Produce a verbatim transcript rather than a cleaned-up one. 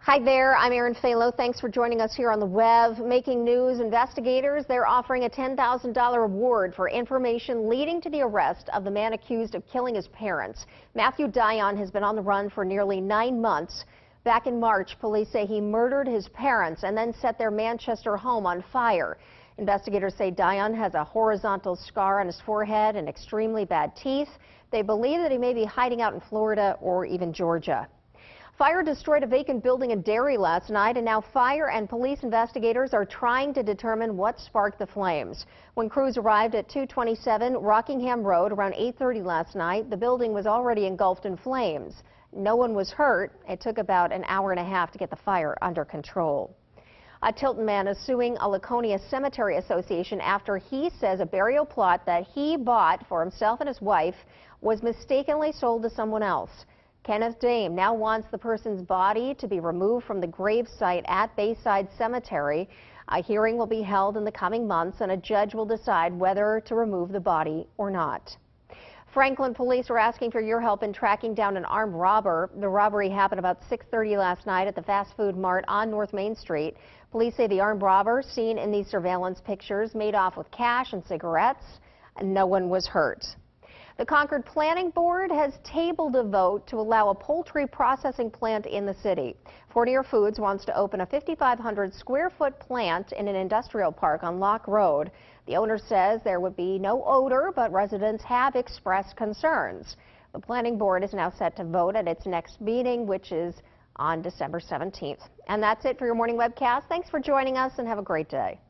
Hi there, I'm Erin Falo. Thanks for joining us here on the web. Making news, investigators, they're offering a ten thousand dollar reward for information leading to the arrest of the man accused of killing his parents. Matthew Dion has been on the run for nearly nine months. Back in March, police say he murdered his parents and then set their Manchester home on fire. Investigators say Dion has a horizontal scar on his forehead and extremely bad teeth. They believe that he may be hiding out in Florida or even Georgia. Fire destroyed a vacant building in Derry last night, and now fire and police investigators are trying to determine what sparked the flames. When crews arrived at two twenty-seven Rockingham Road around eight thirty last night, the building was already engulfed in flames. No one was hurt. It took about an hour and a half to get the fire under control. A Tilton man is suing a Laconia Cemetery Association after he says a burial plot that he bought for himself and his wife was mistakenly sold to someone else. Kenneth Dame now wants the person's body to be removed from the grave site at Bayside Cemetery. A hearing will be held in the coming months, and a judge will decide whether to remove the body or not. Franklin police are asking for your help in tracking down an armed robber. The robbery happened about six thirty last night at the fast food mart on North Main Street. Police say the armed robber seen in these surveillance pictures made off with cash and cigarettes, and no one was hurt. The Concord Planning Board has tabled a vote to allow a poultry processing plant in the city. Fournier Foods wants to open a fifty-five hundred square foot plant in an industrial park on Lock Road. The owner says there would be no odor, but residents have expressed concerns. The Planning Board is now set to vote at its next meeting, which is on December seventeenth. And that's it for your morning webcast. Thanks for joining us and have a great day.